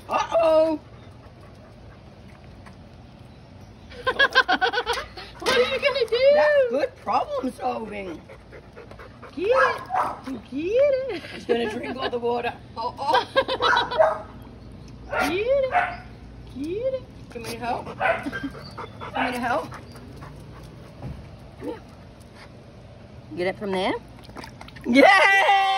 Uh-oh. What are you gonna do? That's good problem solving. Get it. Get it. He's gonna drink all the water. Oh. Get it. Get it. Give me help. Give me help. Come here. Get it from there. Yay!